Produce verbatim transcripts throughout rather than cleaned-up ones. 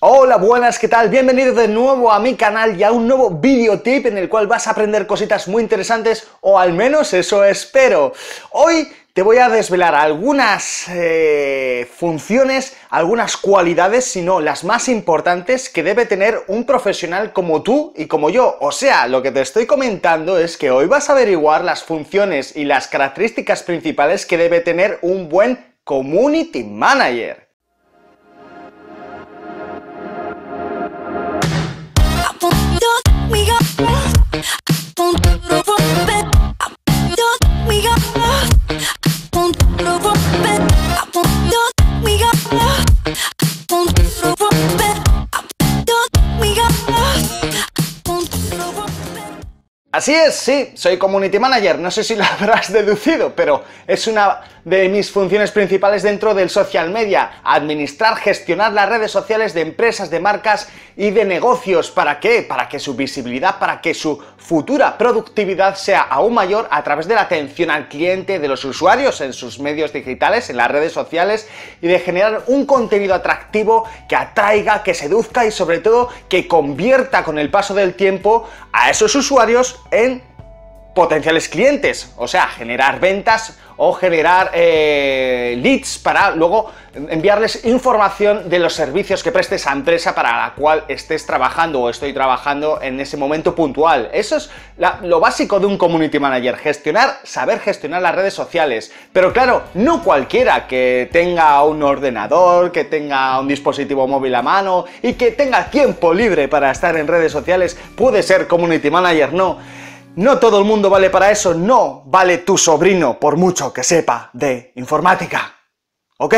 Hola, buenas, ¿qué tal? Bienvenido de nuevo a mi canal y a un nuevo video tip en el cual vas a aprender cositas muy interesantes, o al menos eso espero. Hoy te voy a desvelar algunas eh, funciones, algunas cualidades, si no las más importantes que debe tener un profesional como tú y como yo. O sea, lo que te estoy comentando es que hoy vas a averiguar las funciones y las características principales que debe tener un buen Community Manager. Así es, sí, soy Community Manager, no sé si lo habrás deducido, pero es una de mis funciones principales dentro del social media, administrar, gestionar las redes sociales de empresas, de marcas y de negocios. ¿Para qué? Para que su visibilidad, para que su futura productividad sea aún mayor a través de la atención al cliente, de los usuarios en sus medios digitales, en las redes sociales, y de generar un contenido atractivo que atraiga, que seduzca y sobre todo que convierta con el paso del tiempo a esos usuarios en potenciales clientes, o sea, generar ventas o generar eh, leads para luego enviarles información de los servicios que preste esa empresa para la cual estés trabajando o estoy trabajando en ese momento puntual. Eso es la, lo básico de un Community Manager, gestionar, saber gestionar las redes sociales. Pero claro, no cualquiera que tenga un ordenador, que tenga un dispositivo móvil a mano y que tenga tiempo libre para estar en redes sociales puede ser Community Manager, no. No todo el mundo vale para eso, no vale tu sobrino por mucho que sepa de informática, ¿ok?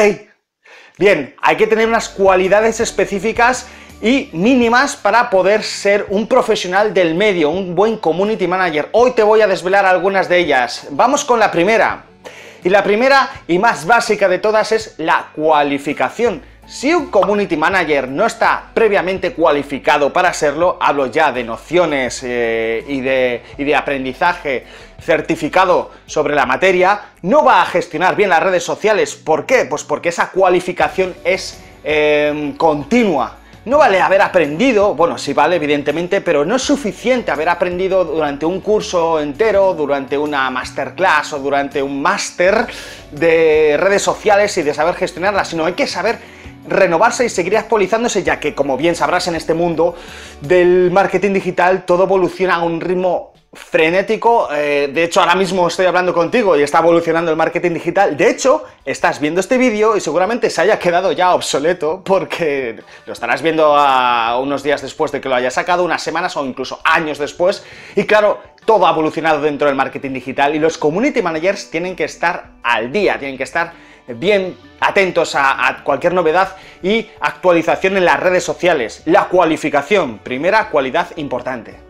Bien, hay que tener unas cualidades específicas y mínimas para poder ser un profesional del medio, un buen Community Manager. Hoy te voy a desvelar algunas de ellas. Vamos con la primera. Y la primera y más básica de todas es la cualificación. Si un Community Manager no está previamente cualificado para serlo, hablo ya de nociones eh, y, de, y de aprendizaje certificado sobre la materia, no va a gestionar bien las redes sociales. ¿Por qué? Pues porque esa cualificación es eh, continua. No vale haber aprendido, bueno, sí vale evidentemente, pero no es suficiente haber aprendido durante un curso entero, durante una masterclass o durante un máster de redes sociales y de saber gestionarlas, sino hay que saber renovarse y seguir actualizándose, ya que, como bien sabrás, en este mundo del marketing digital todo evoluciona a un ritmo frenético. Eh, de hecho, ahora mismo estoy hablando contigo y está evolucionando el marketing digital. De hecho, estás viendo este vídeo y seguramente se haya quedado ya obsoleto porque lo estarás viendo a unos días después de que lo haya sacado, unas semanas o incluso años después. Y claro, todo ha evolucionado dentro del marketing digital y los Community Managers tienen que estar al día, tienen que estar bien atentos a, a cualquier novedad y actualización en las redes sociales. La cualificación, primera cualidad importante.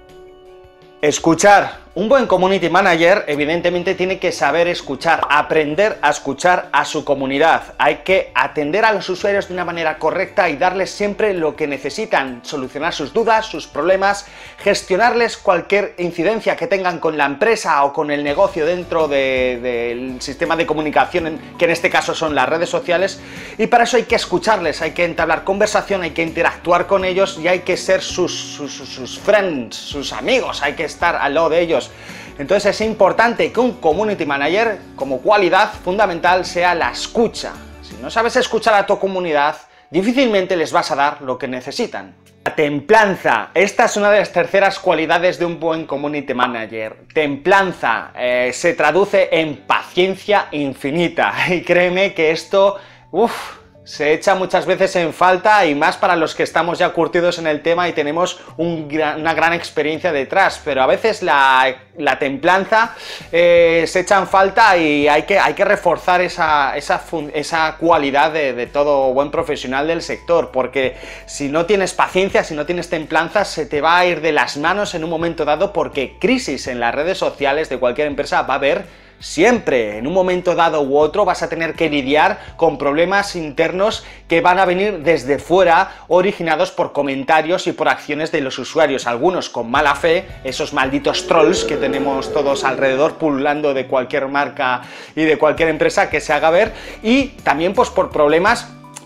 Escuchar. Un buen Community Manager evidentemente tiene que saber escuchar, aprender a escuchar a su comunidad. Hay que atender a los usuarios de una manera correcta y darles siempre lo que necesitan, solucionar sus dudas, sus problemas, gestionarles cualquier incidencia que tengan con la empresa o con el negocio dentro de, del sistema de comunicación, que en este caso son las redes sociales, y para eso hay que escucharles, hay que entablar conversación, hay que interactuar con ellos y hay que ser sus, sus, sus friends, sus amigos, hay que estar al lado de ellos. Entonces es importante que un Community Manager, como cualidad fundamental, sea la escucha. Si no sabes escuchar a tu comunidad, difícilmente les vas a dar lo que necesitan. La templanza. Esta es una de las terceras cualidades de un buen Community Manager. Templanza eh, se traduce en paciencia infinita. Y créeme que esto, uff, se echa muchas veces en falta, y más para los que estamos ya curtidos en el tema y tenemos un gran, una gran experiencia detrás, pero a veces la, la templanza eh, se echa en falta y hay que, hay que reforzar esa, esa, esa cualidad de, de todo buen profesional del sector, porque si no tienes paciencia, si no tienes templanza, se te va a ir de las manos en un momento dado, porque crisis en las redes sociales de cualquier empresa va a haber siempre. En un momento dado u otro vas a tener que lidiar con problemas internos que van a venir desde fuera, originados por comentarios y por acciones de los usuarios, algunos con mala fe, esos malditos trolls que tenemos todos alrededor pululando de cualquier marca y de cualquier empresa que se haga ver, y también pues por problemas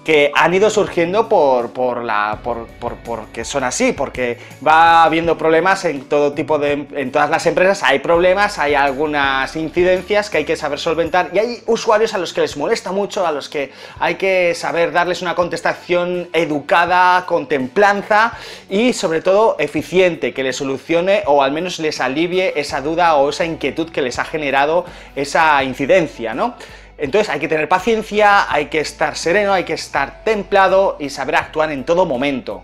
que han ido surgiendo por, por la, por, por, porque son así, porque va habiendo problemas en todo tipo de, en todas las empresas, hay problemas, hay algunas incidencias que hay que saber solventar y hay usuarios a los que les molesta mucho, a los que hay que saber darles una contestación educada, con templanza y sobre todo eficiente, que les solucione o al menos les alivie esa duda o esa inquietud que les ha generado esa incidencia, ¿no? Entonces hay que tener paciencia, hay que estar sereno, hay que estar templado y saber actuar en todo momento.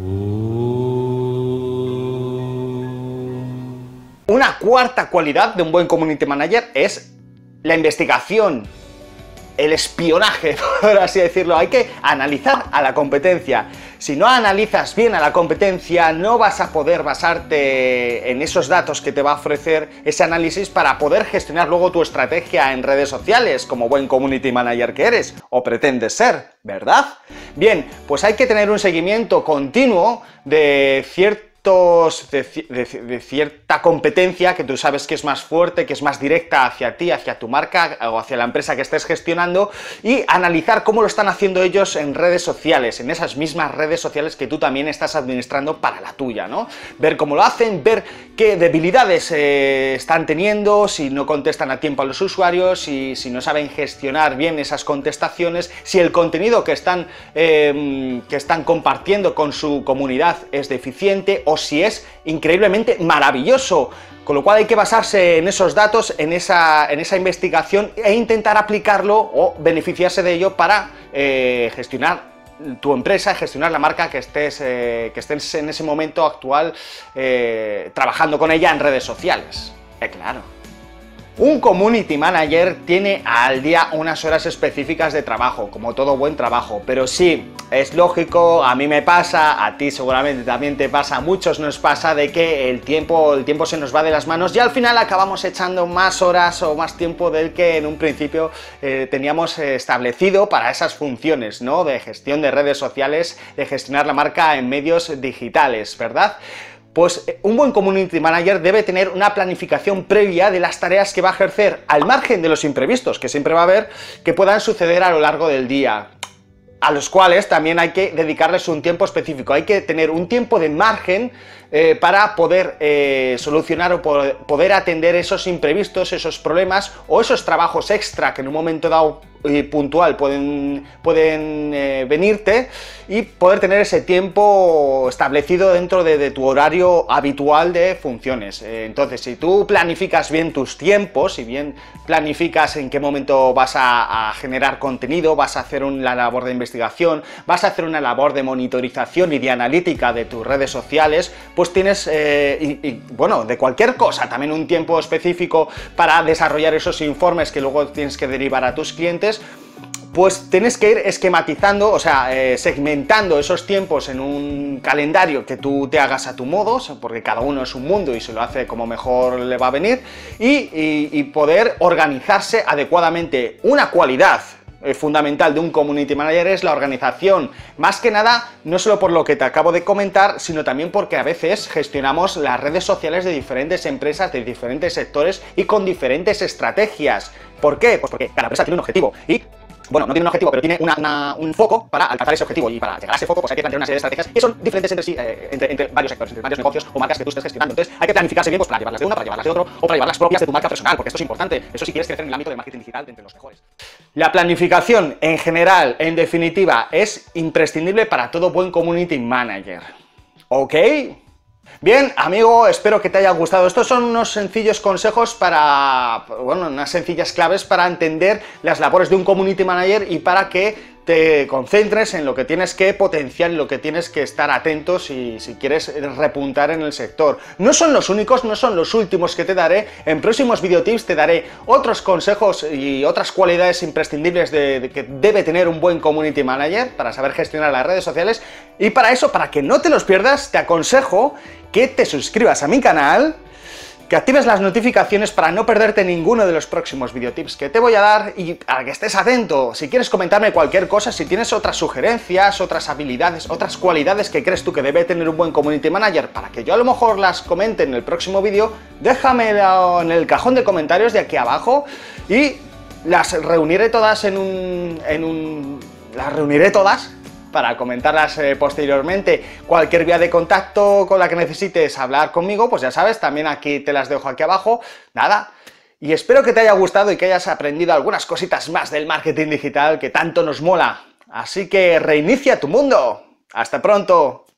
Una cuarta cualidad de un buen community manager es la investigación, el espionaje, por así decirlo. Hay que analizar a la competencia. Si no analizas bien a la competencia, no vas a poder basarte en esos datos que te va a ofrecer ese análisis para poder gestionar luego tu estrategia en redes sociales, como buen community manager que eres, o pretendes ser, ¿verdad? Bien, pues hay que tener un seguimiento continuo de cierto De, de, de cierta competencia que tú sabes que es más fuerte, que es más directa hacia ti, hacia tu marca o hacia la empresa que estés gestionando, y analizar cómo lo están haciendo ellos en redes sociales, en esas mismas redes sociales que tú también estás administrando para la tuya, ¿no? Ver cómo lo hacen, ver qué debilidades eh, están teniendo, si no contestan a tiempo a los usuarios, si, si no saben gestionar bien esas contestaciones, si el contenido que están, eh, que están compartiendo con su comunidad es deficiente o si es increíblemente maravilloso, con lo cual hay que basarse en esos datos, en esa, en esa investigación e intentar aplicarlo o beneficiarse de ello para eh, gestionar tu empresa, gestionar la marca que estés, eh, que estés en ese momento actual eh, trabajando con ella en redes sociales. Eh, claro. Un community manager tiene al día unas horas específicas de trabajo, como todo buen trabajo, pero sí, es lógico, a mí me pasa, a ti seguramente también te pasa, a muchos nos pasa de que el tiempo, el tiempo se nos va de las manos y al final acabamos echando más horas o más tiempo del que en un principio eh, teníamos establecido para esas funciones, ¿no? De gestión de redes sociales, de gestionar la marca en medios digitales, ¿verdad? Pues un buen community manager debe tener una planificación previa de las tareas que va a ejercer, al margen de los imprevistos que siempre va a haber, que puedan suceder a lo largo del día, a los cuales también hay que dedicarles un tiempo específico. Hay que tener un tiempo de margen eh, para poder eh, solucionar o poder atender esos imprevistos, esos problemas o esos trabajos extra que en un momento dado y puntual pueden, pueden eh, venirte y poder tener ese tiempo establecido dentro de, de tu horario habitual de funciones. Eh, entonces, si tú planificas bien tus tiempos, si bien planificas en qué momento vas a, a generar contenido, vas a hacer una labor de investigación, vas a hacer una labor de monitorización y de analítica de tus redes sociales, pues tienes, eh, y, y, bueno, de cualquier cosa, también un tiempo específico para desarrollar esos informes que luego tienes que derivar a tus clientes, pues tienes que ir esquematizando, o sea, eh, segmentando esos tiempos en un calendario que tú te hagas a tu modo, porque cada uno es un mundo y se lo hace como mejor le va a venir, y, y, y poder organizarse adecuadamente. Una cualidad eh, fundamental de un community manager es la organización, más que nada, no solo por lo que te acabo de comentar, sino también porque a veces gestionamos las redes sociales de diferentes empresas, de diferentes sectores y con diferentes estrategias. ¿Por qué? Pues porque cada empresa tiene un objetivo y, bueno, no tiene un objetivo, pero tiene una, una, un foco para alcanzar ese objetivo, y para llegar a ese foco pues hay que plantear una serie de estrategias que son diferentes entre sí, eh, entre, entre varios sectores, entre varios negocios o marcas que tú estés gestionando. Entonces hay que planificarse bien pues para llevarlas de una, para llevarlas de otro, o para llevar las propias de tu marca personal, porque esto es importante, eso si quieres crecer en el ámbito del marketing digital de entre los mejores. La planificación en general, en definitiva, es imprescindible para todo buen community manager. ¿Ok? Bien, amigo, espero que te haya gustado. Estos son unos sencillos consejos para, bueno, unas sencillas claves para entender las labores de un community manager y para que te concentres en lo que tienes que potenciar, en lo que tienes que estar atento si, si quieres repuntar en el sector. No son los únicos, no son los últimos que te daré. En próximos videotips te daré otros consejos y otras cualidades imprescindibles de, de que debe tener un buen community manager para saber gestionar las redes sociales. Y para eso, para que no te los pierdas, te aconsejo que te suscribas a mi canal, que actives las notificaciones para no perderte ninguno de los próximos videotips que te voy a dar y para que estés atento. Si quieres comentarme cualquier cosa, si tienes otras sugerencias, otras habilidades, otras cualidades que crees tú que debe tener un buen community manager para que yo a lo mejor las comente en el próximo vídeo, déjamelo en el cajón de comentarios de aquí abajo y las reuniré todas en un, en un las reuniré todas para comentarlas eh, posteriormente. Cualquier vía de contacto con la que necesites hablar conmigo, pues ya sabes, también aquí te las dejo aquí abajo. Nada, y espero que te haya gustado y que hayas aprendido algunas cositas más del marketing digital que tanto nos mola. Así que reinicia tu mundo. ¡Hasta pronto!